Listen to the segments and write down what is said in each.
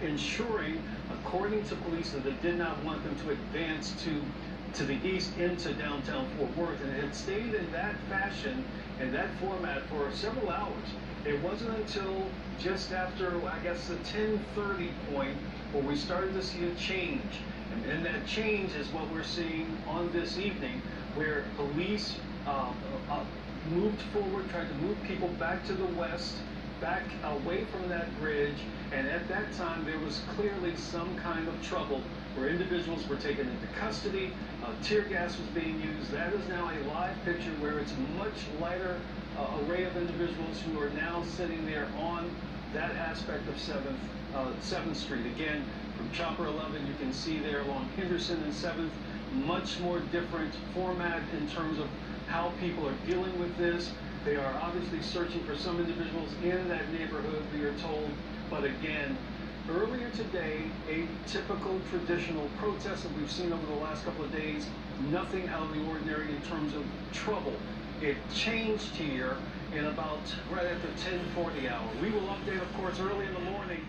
ensuring, according to police, that they did not want them to advance to the east into downtown Fort Worth, and it had stayed in that fashion, in that format, for several hours. It wasn't until just after, I guess, the 10:30 point where we started to see a change. And that change is what we're seeing on this evening, where police moved forward, tried to move people back to the west, back away from that bridge, and at that time there was clearly some kind of trouble where individuals were taken into custody, tear gas was being used. That is now a live picture where it's a much lighter array of individuals who are now sitting there on that aspect of 7th Street. Again, from Chopper 11, you can see there along Henderson and 7th, much more different format in terms of how people are dealing with this. They are obviously searching for some individuals in that neighborhood, we are told. But again, earlier today, a typical traditional protest that we've seen over the last couple of days, nothing out of the ordinary in terms of trouble. It changed here in about right at the 10:40 hour. We will update, of course, early in the morning.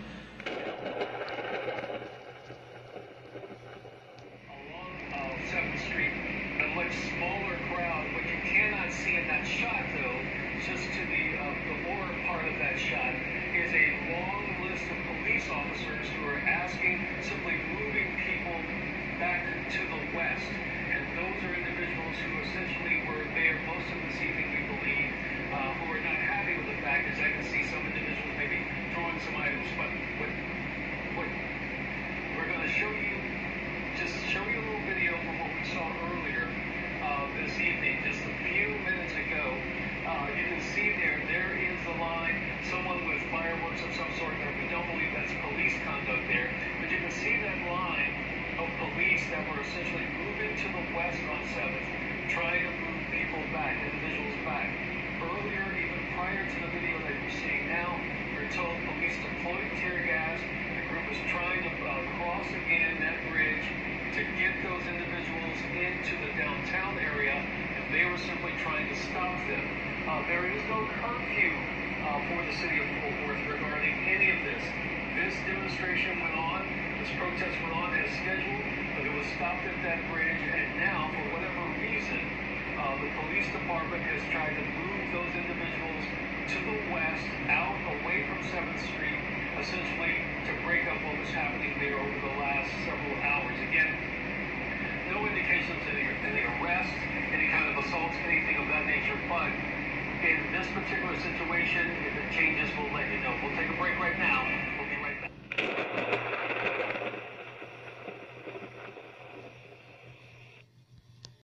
Along 7th Street, a much smaller crowd. What you cannot see in that shot, though, just to the lower part of that shot, is a long list of police officers who are asking, simply moving people back to the west. And those are individuals who essentially were there most of this evening, we believe, who are not happy with the fact, as I can see some individuals maybe throwing some items. But what we're going to show you a little video from what we saw earlier this evening, just a few minutes ago. You can see there is the line, someone with fireworks of some sort there. We don't believe that's police conduct there, but you can see that line of police that were essentially moving to the west on 7th, trying to move people back, individuals back. Earlier, even prior to the video that you're seeing now, we're told police deployed tear gas. The group was trying to cross again that bridge to get those individuals into the downtown area, and they were simply trying to stop them. There is no curfew for the city of Fort Worth regarding any of this. This demonstration went on, this protest went on as scheduled, but it was stopped at that bridge, and now, for whatever reason, the police department has tried to move those individuals to the west, out, away from 7th Street, essentially to break up what was happening there over the last several hours. Again, no indications of any arrest, any kind of assaults, anything of that nature, but in this particular situation, if it changes, we'll let you know. We'll take a break right now.